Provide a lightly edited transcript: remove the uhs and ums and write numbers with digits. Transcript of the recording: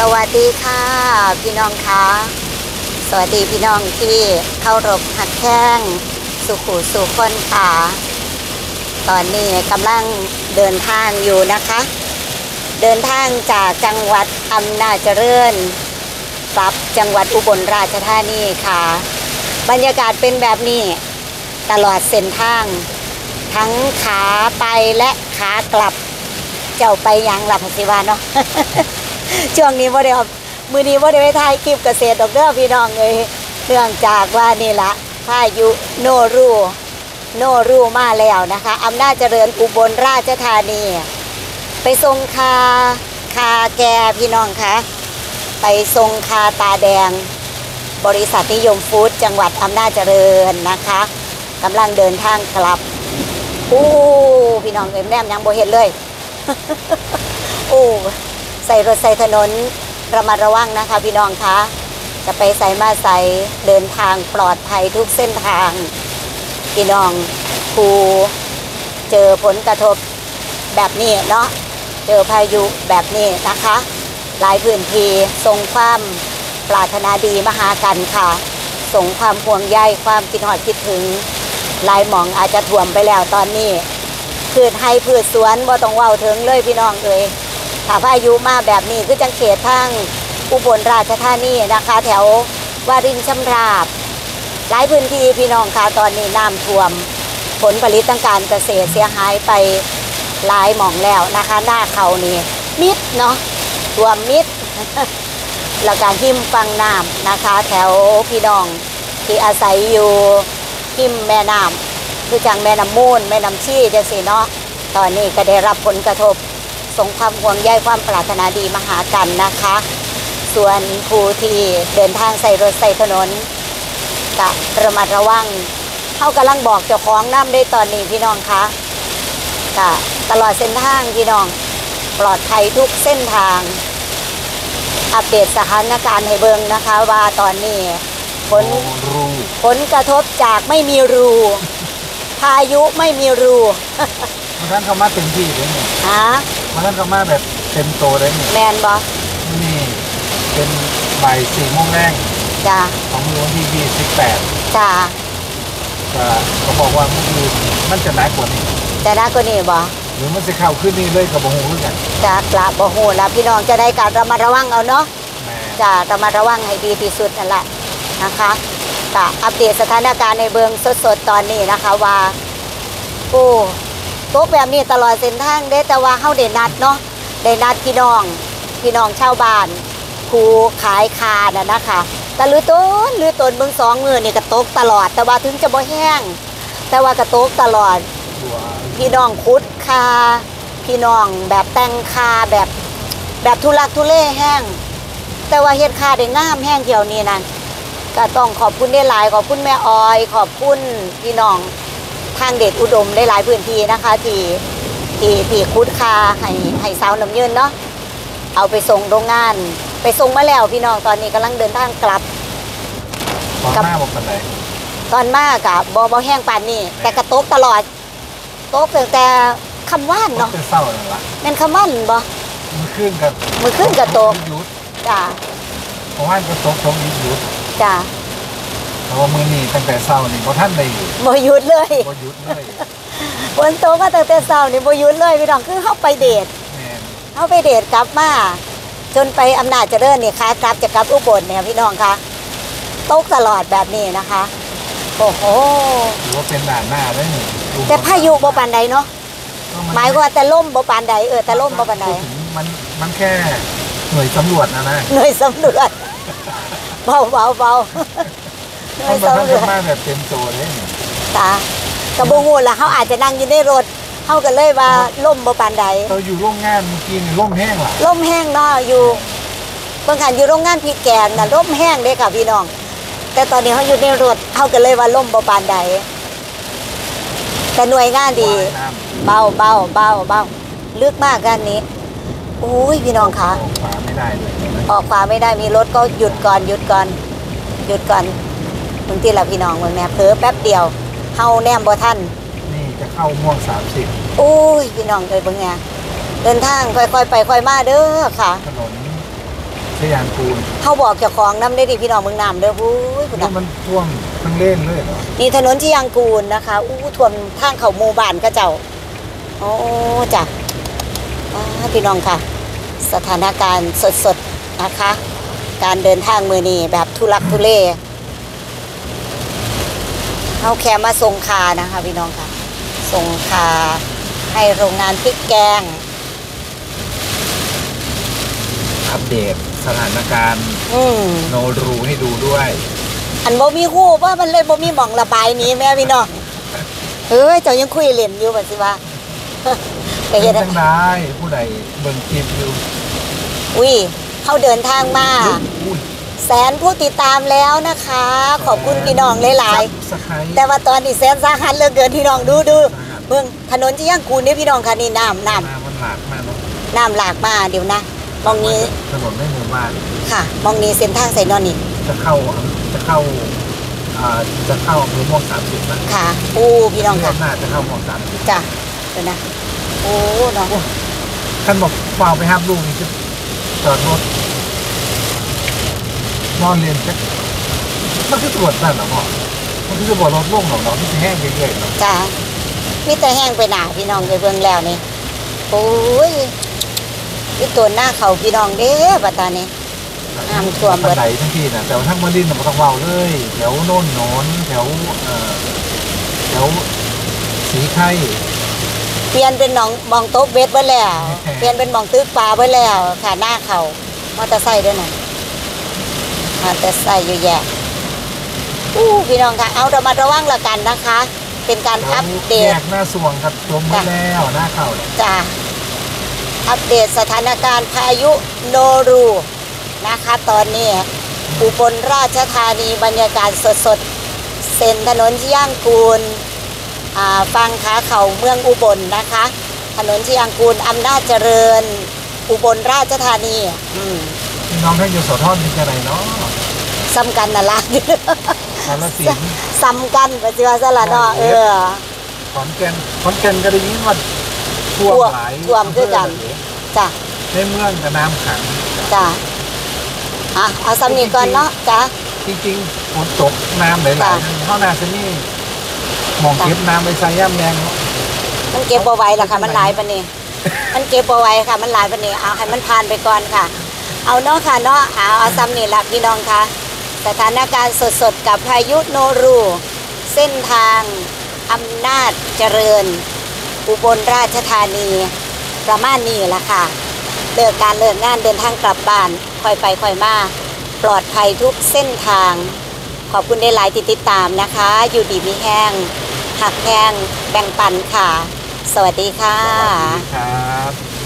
วัสดีค่ะพี่น้องคะสวัสดีพี่น้องที่เคารพหักแข้งสุขุสุขคนค่ะตอนนี้กำลังเดินทางอยู่นะคะ เดินทางจากจังหวัดอำนาจเจริญกลับจังหวัดอุบลราชธานีค่ะบรรยากาศเป็นแบบนี้ตลอดเส้นทางทั้งขาไปและขากลับเจ้าไปยังหลับสิวาเนาะ ช่วงนี้ว่าเดี๋ยวมือนี้ว่าเดี๋ยวไปถ่ายคลิปเกษตรดอกเด้อพี่น้องเลยเนื่องจากว่านี่ละพายุโนรูมาแล้วนะคะอำนาจเจริญอุบลราชธานีไปทรงคาแกพี่น้องคะไปทรงคาตาแดงบริษัทนิยมฟู้ดจังหวัดอำนาจเจริญนะคะกำลังเดินทางกลับพี่น้องเอ็มแนมยังบ่เห็นเลย ใส่รถใส่ถนนระมัดระวังนะคะพี่น้องคะจะไปใส่มาใส่เดินทางปลอดภัยทุกเส้นทางพี่น้องภูเจอผลกระทบแบบนี้เนาะเจอพายุแบบนี้นะคะหลายพื้นที่ส่งความปรารถนาดีมาหากันค่ะส่งความห่วงใยความคิดฮอดคิดถึงหลายหม่องอาจจะท่วมไปแล้วตอนนี้พืชไร่พืชสวนบ่ต้องเว้าถึงเลยพี่น้องเอ้ยถ้าพายุมาแบบนี้คือจังเขตทางอุบลราชธานีนะคะแถววารินชำราบหลายพื้นที่พี่น้องค่ะตอนนี้น้ำท่วมผลผลิตทางการเกษตรเสียหายไปหลายหม่องแล้วนะคะหน้าเขานี่มิดเนาะท่วมมิด แล้วก็หิมฟังน้ำนะคะแถวพี่น้องที่อาศัยอยู่หิมแม่น้ำคือจังแม่น้ำมูลแม่น้ำชี่จังสิเนาะตอนนี้ก็ได้รับผลกระทบส่งความห่วงใยความปรารถนาดีมาหากันนะคะส่วนผู้ที่เดินทางใส่รถใส่ถนนก็ระมัดระวังเขากำลังบอกเจ้าของน้ำได้ตอนนี้พี่น้องคะก็ตลอดเส้นทางพี่น้องปลอดภัยทุกเส้นทางอัปเดตสถานการณ์ให้เบิ่งนะคะว่าตอนนี้ผลกระทบจากไม่มีรูพายุไม่มีรูมันท่านเขามาเต็มที่เลยเนี่ยมันท่านเขามาแบบเต็มโตเลยเนี่ยแมนบอนี่เป็นบ่าย4 โมงแรกจ้าของวันที่28 จ้าก็บอกว่ามันจะหนักกว่านี้จะหนักกว่านี้บอหรือมันจะเข้าขึ้นนี่เลยกับบ่ฮู้เหมือนกันจะกระบ่ฮู้แล้วพี่น้องจะได้การระมัดระวังเอาเนาะจะระมัดระวังให้ดีที่สุดนั่นแหละนะคะก็อัปเดตสถานการณ์ในเบื้องสดๆตอนนี้นะคะว่าตกแบบนี้ตลอดเส้นทางได้แต่ว่าเฮาได้นัดเนาะได้นัดพี่น้องชาวบ้านผู้ขายคาน่ะนะคะแต่ลือต้นเบื้อง2 มื้อนี่ก็ตกตลอดแต่ว่าถึงจะบ่แห้งแต่ว่าก็ตกตลอดพี่น้องขุดคาพี่น้องแบบแต่งคาแบบทุลักทุเลแห้งแต่ว่าเฮ็ดคาได้งามแห้งเที่ยวนี้นั่นก็ต้องขอบคุณได้หลายขอบคุณแม่ออยขอบคุณพี่น้องทางเดชอุดมได้หลายพื้นที่นะคะที่คุดคาให้สาวน้ำยืนเนาะเอาไปส่งโรงงานไปส่งมาแล้วพี่น้องตอนนี้กำลังเดินทางกลับตอนมาบอกกันไหนตอนมากับบแห้งปานนี่แต่กระตกตลอดตกแต่คำว่านเนาะเป็นเศร้าเลยล่ะเป็นคำว่านบ่มือขึ้นกับตกจ้าเพราะว่าก็ตกหยุดจ้าเพราะว่ามือนี่ตั้งแต่เศร้านี่เพราะท่านเลยบ่หยุดเลยฝนตกก็ตั้งแต่เช้านี่บ่หยุดเลยพี่น้องคือเข้าไปเดทกลับมาจนไปอำนาจเจริญนี่ค่ะกลับจะกลับอุบลเนี่ยพี่น้องคะตกตลอดแบบนี้นะคะโอ้โหถือว่าเป็นด่านหน้าเลยแต่พายุบ่ปานใดเนาะหมายว่าแต่ล่มบ่ปานใดแต่ล่มบ่ปานใดมันแค่หน่วยสำรวจนะหน่วยสำรวจเบาหน่วยสำรวจมาแบบเต็มตัวเลยจ้ากระโบงูล่ะเขาอาจจะนั่งอยู่ในรถเขากันเลยว่าล่มบ่ปานใดเราอยู่โรงงานเมื่อกี้นี่ล่มแห้งล่ะล่มแห้งเนาะอยู่บางครั้งอยู่โรงงานพริกแกงน่ะล่มแห้งเด้ค่ะพี่น้องแต่ตอนนี้เขาอยู่ในรถเขากันเลยว่าล่มบ่ปานใดแต่หน่วยงานดีเบาลึกมากกันนี้อุ้ยพี่น้องคะออกขวาไม่ได้เลยออกขวาไม่ได้มีรถก็หยุดก่อนบางทีละพี่น้องเมืองแนบเผลอแป๊บเดียวเฮาแนมบ่ทันนี่จะเข้าม่วง30 อุ้ยพี่น้องเคยเบิ่งไงเดินทางค่อยๆไปค่อยมาเด้อค่ะถนนเศรยางกูลเขาบอกเจ้าของน้ำได้ดิพี่น้องเมืองน้ำเด้อปุ้ยคุณมันท่วมทั้งเล่นเลยเหรอนี่ถนนที่ยางกูลนะคะท่วมทางเขาหมู่บ้านก็เจ้าโอ้จ้ะพี่น้องค่ะสถานการณ์สดๆนะคะการเดินทางมือนี้แบบทุลักทุเลเขาแค่มาส่งคานะคะพี่น้องค่ะส่งคาให้โรงงานพริกแกงอัปเดตสถานการณ์โนรูให้ดูด้วยอันบ่มีคู่ว่ามันเลยบ่มีหม่องระบายนี้แม่พี่น้องเจ้ายังคุยเล่นอยู่แบบสิว่าไปเห็นทั้งได้ผู้ใดเบิ่งคลิปอยู่เขาเดินทางมาแสนผู้ติดตามแล้วนะคะขอบคุณพี่น้องหลายๆแต่ว่าตอนนี้แสนสาหัสเหลือเกินพี่น้องดูเบิ่งถนนที่ย่างกูลนี่พี่น้องค่ะนี่น้ำมันหลากมาน้ำหลากมาเดี๋ยวนะมองนี้ถนนไม่หมู่บ้านค่ะมองนี้เส้นทางไซนอนนี่จะเข้าอำเภอม่วง30นะค่ะพี่น้องค่ะน่าจะเข้าม่วง30 จ้ะเดี๋ยวนะน้องท่านบอกฝากไปห้ามลูกนี่จะจอดรถนอนเรียนมันคือตรวจนั่นเหรอพ่อมันคือตรวจรถล่งหรอเนาะที่จะแห้งเรื่อยๆเนาะจ้ะมีแต่แห้งไปหนาพี่น้องไปเบิ่งแล้วนี่ที่ตัวหน้าเขาพี่น้องเด้ปัตตานีน้ำท่วมบันไดทั้งที่นะแต่ว่าทั้งมันดินมันต้องเบาเลยแถวโน่นนอนแถวสีไข่เปลี่ยนเป็นหนองมองโต๊ะเบสไว้แล้วเปลี่ยนเป็นมองตึกปลาไว้แล้วค่ะหน้าเขามอเตอร์ไซค์ด้วยนะมอเตอร์ไซค์อยู่แย่พี่น้องค่ะเอาเรามาระวังละกันนะคะเป็นการอัปเดตแยกหน้าสวงครับจมไปแล้วหน้าเขาจ้ะอัปเดตสถานการณ์พายุโนรูนะคะตอนนี้อุบลราชธานีบรรยากาศสดๆเส้นถนนที่ย่างกูลฟังขาเข่าเมืองอุบลนะคะถนนที่ย่างกูลอำนาจเจริญอุบลราชธานีพี่น้องท่านอยู่โสธรเป็นอะไรเนาะซ้ำกันน่ะล่ะซ้ำกันปัจจุบันสละเนาะขอนแก่นก็ได้ยินว่าท่วมหลายท่วมด้วยกันจ้ะในเมืองกับน้ำขังจ้ะเอาซ้ำนี้ก่อนเนาะจ้ะจริงๆฝนตกน้ำไหลๆเข้านาจะนี่มองเก็บน้ำไปใส่ย่ำแดงมันเก็บเอาไว้ล่ะค่ะมันหลายปะนี่มันเก็บเอาไว้ค่ะมันหลายปะนี่เอาให้มันผ่านไปก่อนค่ะเอาเนาะค่ะเนาะเอาซ้ำนี่ละพี่น้องค่ะสถานการณ์สดๆกับพายุโนรูเส้นทางอำนาจเจริญอุบลราชธานีประมาณนี้ละค่ะเลิกงานเดินทางกลับบ้านค่อยไปค่อยมาปลอดภัยทุกเส้นทางขอบคุณได้หลายติดตามนะคะอยู่ดีมีแห้งหักแห้งแบ่งปันค่ะสวัสดีค่ะสวัสดีครับ